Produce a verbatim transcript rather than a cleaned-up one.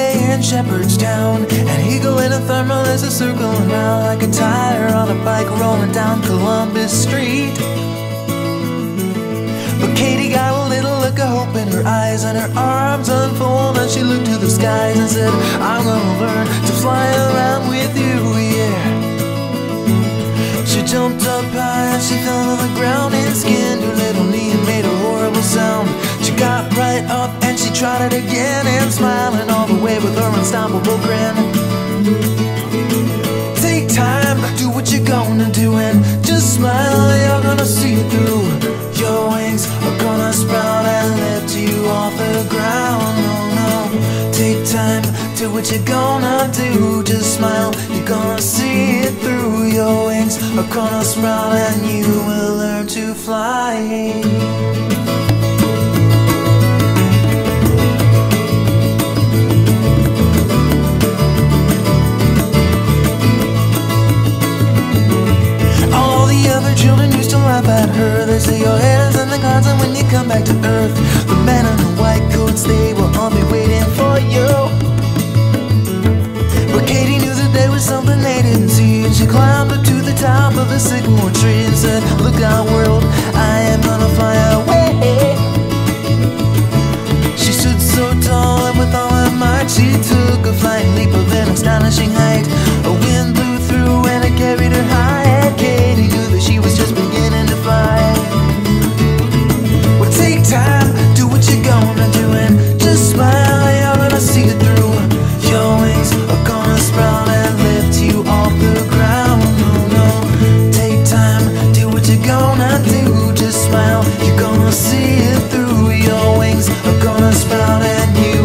way in Shepherdstown. An eagle in a thermal is a circling round like a tire on a bike rolling down Columbus Street. But Katie got a little look of hope in her eyes, and her arms unfolded and she looked to the skies and said, I'm gonna learn to fly around with you, yeah. She jumped up high and she fell to the ground and skinned her little knee and made a horrible sound. She got right up and she tried it again, and smiling all the way with her unstoppable grin. Take time, do what you're gonna do, and just smile, you're gonna see it through. Your wings are gonna sprout and lift you off the ground. No, no, take time, do what you're gonna do. Just smile, you're gonna see it through. Your wings are gonna sprout and you will learn to fly. Children used to laugh at her. They say your head is in the clouds, and when you come back to earth, the men in the white coats, they will all be waiting for you. But Katie knew that there was something they didn't see, and she climbed up to the top of the sycamore tree and said, look out world, I am gonna fly away. She stood so tall and with all her might she took a flying leap of an astonishing height. A wind blew through and it carried her high, and Katie knew that she was just beginning to fly. Well, take time, do what you're gonna do, and just smile, you're gonna see it through. Your wings are gonna sprout and lift you off the ground. No, no, take time, do what you're gonna do. Just smile, you're gonna see it through. Your wings are gonna sprout and you